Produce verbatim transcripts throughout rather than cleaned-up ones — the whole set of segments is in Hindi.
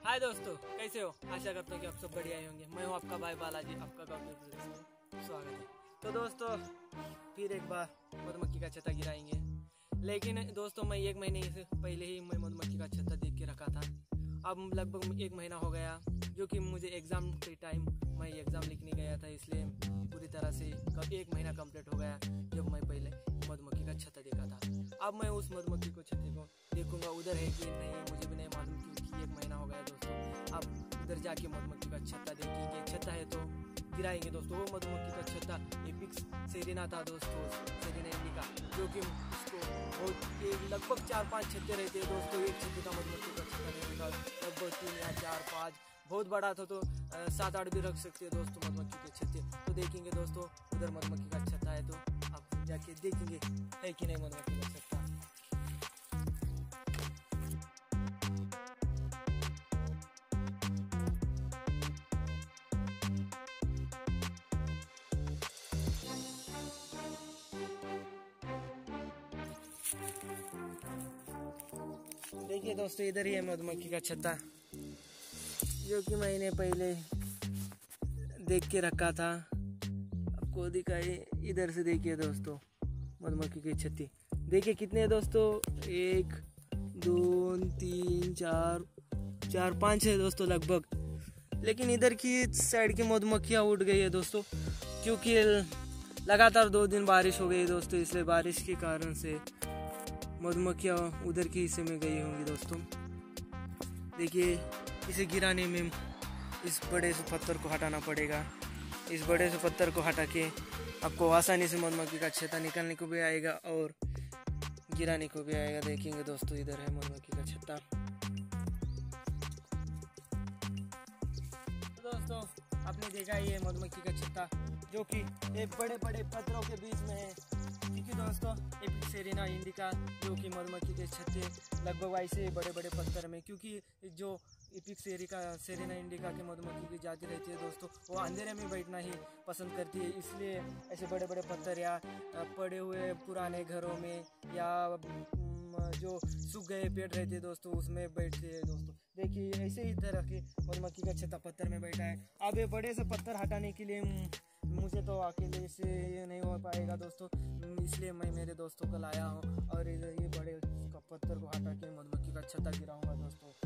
हाय दोस्तों, कैसे हो? आशा करता हूँ कि आप सब बढ़िया ही होंगे। मैं हूँ आपका भाई बालाजी, आपका गौतम में स्वागत है। तो दोस्तों, फिर एक बार मधुमक्खी का छत्ता गिराएंगे। लेकिन दोस्तों, मैं एक महीने से पहले ही मैं मधुमक्खी का छत्ता देख के रखा था। अब लगभग एक महीना हो गया, जो कि मुझे एग्ज़ाम के टाइम मैं एग्ज़ाम लिखने गया था, इसलिए पूरी तरह से एक महीना कंप्लीट हो गया जब मैं पहले मधुमक्खी का छत्ता देखा था। अब मैं उस मधुमक्खी को छत्ते को देखूंगा, उधर है कि नहीं मुझे भी नहीं मालूम, क्योंकि एक महीना हो गया दोस्तों। अब उधर जाके मधुमक्खी का छत्ता देखेंगे। छत्ता है तो गिराएंगे दोस्तों। वो मधुमक्खी का छत्ता एपिक्स सेरिना था दोस्तों, सेरिना इंडिका, जो कि उसको बहुत एक लगभग चार पांच छत्ते रहते हैं दोस्तों। एक छत्ते का मधुमक्खी का छत्ता नहीं था, लगभग तीन या चार पाँच, बहुत बड़ा था तो सात आठ भी रख सकते हैं दोस्तों मधुमक्खी के छत्ते। तो देखेंगे दोस्तों, उधर मधुमक्खी का छत्ता है तो आप जाके देखेंगे है कि नहीं मधुमक्खी का छत्ता। देखिए दोस्तों, इधर ही है मधुमक्खी का छत्ता, जो कि मैंने पहले देख के रखा था। आपको दिखाई, इधर से देखिए दोस्तों मधुमक्खी की छत्ती। देखिए कितने हैं दोस्तों, एक दो तीन चार चार पाँच है दोस्तों लगभग। लेकिन इधर की साइड की मधुमक्खियाँ उड़ गई है दोस्तों, क्योंकि लगातार दो दिन बारिश हो गई दोस्तों, इसलिए बारिश के कारण से मधुमक्खियाँ उधर के हिस्से में गई होंगी दोस्तों। देखिए, इसे गिराने में इस बड़े से पत्थर को हटाना पड़ेगा। इस बड़े से पत्थर को हटा के आपको आसानी से मधुमक्खी का छत्ता निकालने को भी आएगा और गिराने को भी आएगा। देखेंगे दोस्तों, इधर है मधुमक्खी का छत्ता। तो दोस्तों, आपने देखा ये मधुमक्खी का छत्ता, जो कि एक बड़े बड़े पत्थरों के बीच में है। क्योंकि दोस्तों एपिक्स सेरिना इंडिका, जो कि मधुमक्खी के छत्ते लगभग ऐसे बड़े बड़े पत्थर में, क्योंकि जो एपिक्स सेरिका सेरिना इंडिका के मधुमक्खी की जाति रहती है दोस्तों, वो अंधेरे में बैठना ही पसंद करती है। इसलिए ऐसे बड़े बड़े पत्थर या पड़े हुए पुराने घरों में या जो सूख गए पेड़ रहते हैं दोस्तों, उसमें बैठते हैं दोस्तों। देखिए, ऐसे ही तरह के मधुमक्खी का छत्ता पत्थर में बैठा है। अब ये बड़े से पत्थर हटाने के लिए मुझे तो अकेले से ये नहीं हो पाएगा दोस्तों, इसलिए मैं मेरे दोस्तों को लाया हूँ और ये बड़े पत्थर को हटा के मधुमक्खी का छत्ता गिराऊंगा दोस्तों।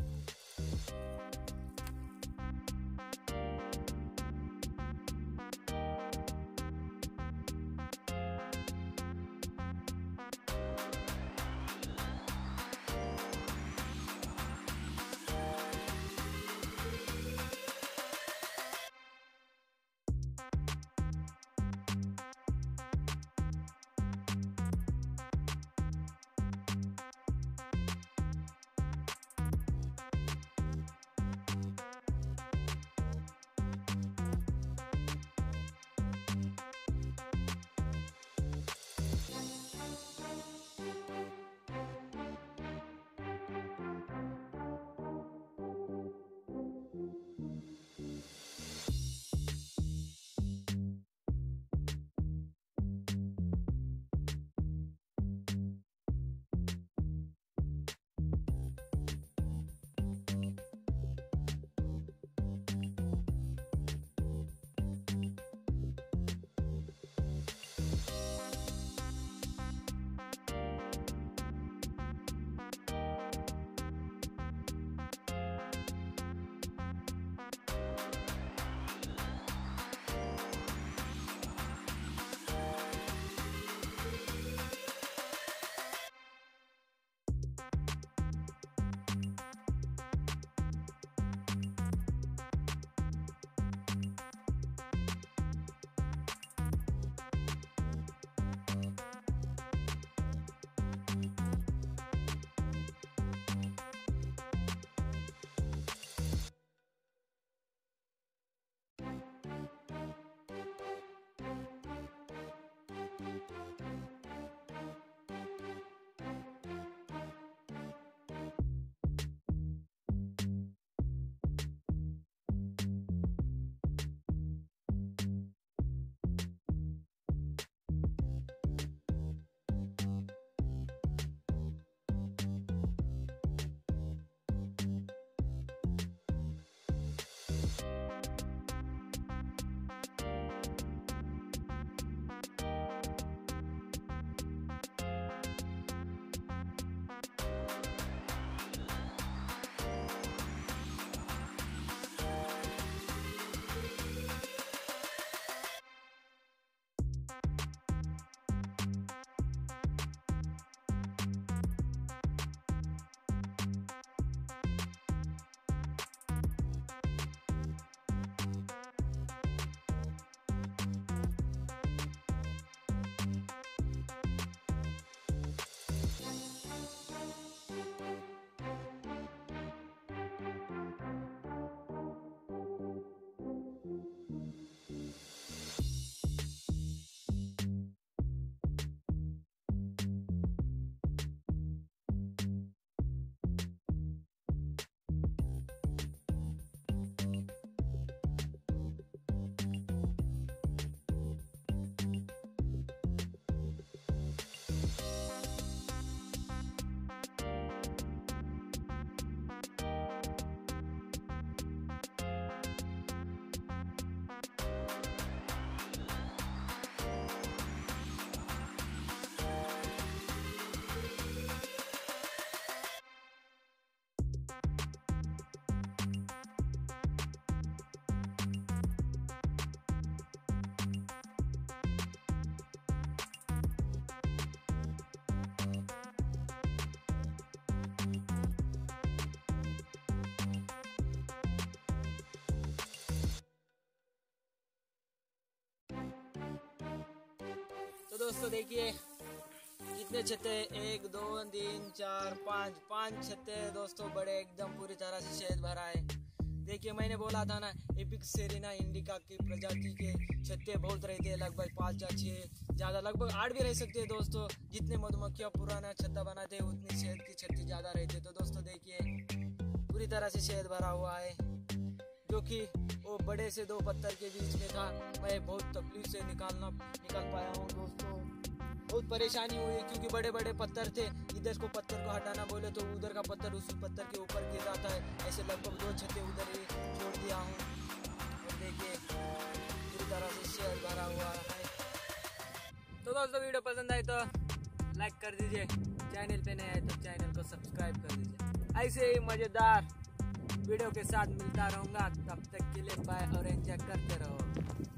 दोस्तों देखिए कितने छत्ते, एक दो तीन चार पाँच पाँच छत्ते दोस्तों, बड़े एकदम पूरी तरह से शहद भरा है। देखिए मैंने बोला था ना, एपिक सेरिना इंडिका की प्रजाति के छत्ते बहुत रहते हैं, लगभग पाँच या छः, ज़्यादा लगभग आठ भी रह सकते हैं दोस्तों। जितने मधुमक्खियाँ पुराना छत्ता बनाते हैं उतनी शहद की छत्ते ज़्यादा रहते हैं। तो दोस्तों देखिए पूरी तरह से शहद भरा हुआ है, जो कि वो बड़े से दो पत्थर के बीच में था। मैं बहुत तकलीफ से निकालना निकाल पाया हूँ दोस्तों, बहुत परेशानी हुई क्योंकि बड़े बड़े पत्थर थे। इधर को पत्थर को हटाना बोले तो उधर का पत्थर उस पत्थर के ऊपर गिर जाता है। ऐसे लगभग दो छत्ते उधर ही छोड़ दिया हूँ। और देखिए पूरी तरह से शहद भरा हुआ है। तो दोस्तों वीडियो पसंद आए तो लाइक कर दीजिए, चैनल पे नए आए तो चैनल को सब्सक्राइब कर दीजिए। ऐसे ही मज़ेदार वीडियो के साथ मिलता रहूँगा, तब तक के लिए बाय और एंजॉय करते रहो।